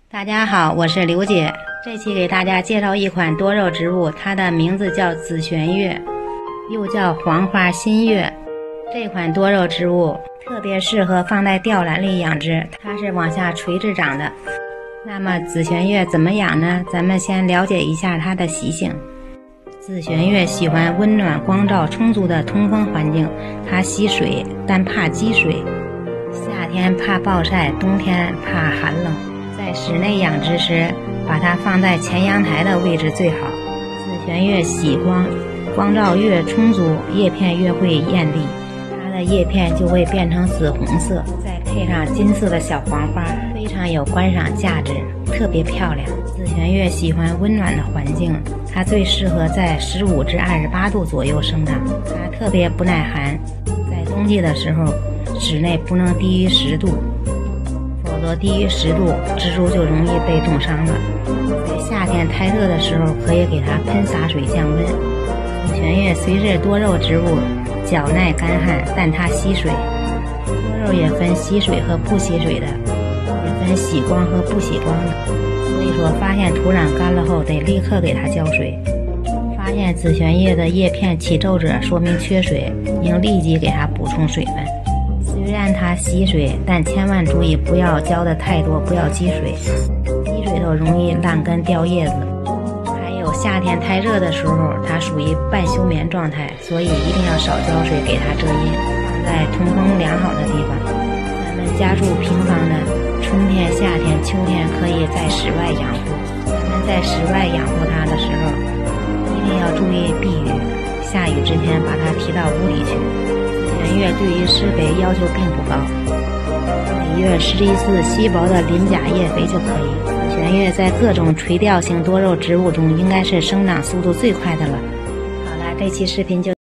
大家好，我是刘姐。这期给大家介绍一款多肉植物，它的名字叫紫萱月，又叫黄花新月。这款多肉植物特别适合放在吊篮里养殖，它是往下垂直长的。那么紫萱月怎么养呢？咱们先了解一下它的习性。紫萱月喜欢温暖、光照充足的通风环境，它喜水，但怕积水。夏天怕暴晒，冬天怕寒冷。在室内养殖时，把它放在前阳台的位置最好。紫萱月喜光，光照越充足，叶片越会艳丽，它的叶片就会变成紫红色，再配上金色的小黄花，非常有观赏价值，特别漂亮。紫萱月喜欢温暖的环境，它最适合在15至28度左右生长。它特别不耐寒，在冬季的时候，室内不能低于10度。否则低于10度，植株就容易被冻伤了。在夏天太热的时候，可以给它喷洒水降温。紫萱月虽是多肉植物，较耐干旱，但它吸水。多肉也分吸水和不吸水的，也分喜光和不喜光的。所以说，发现土壤干了后，得立刻给它浇水。发现紫萱叶的叶片起皱褶，说明缺水，应立即给它补充水分。虽然它吸水，但千万注意不要浇的太多，不要积水，积水都容易烂根掉叶子。还有夏天太热的时候，它属于半休眠状态，所以一定要少浇水，给它遮阴，放在通风良好的地方。咱们家住平房的，春天、夏天、秋天可以在室外养护。咱们在室外养护它的时候，一定要注意避雨，下雨之前把它提到屋里去。紫萱月对于施肥要求并不高，每月施一次稀薄的磷钾叶肥就可以。紫萱月在各种垂钓型多肉植物中，应该是生长速度最快的了。好了，这期视频就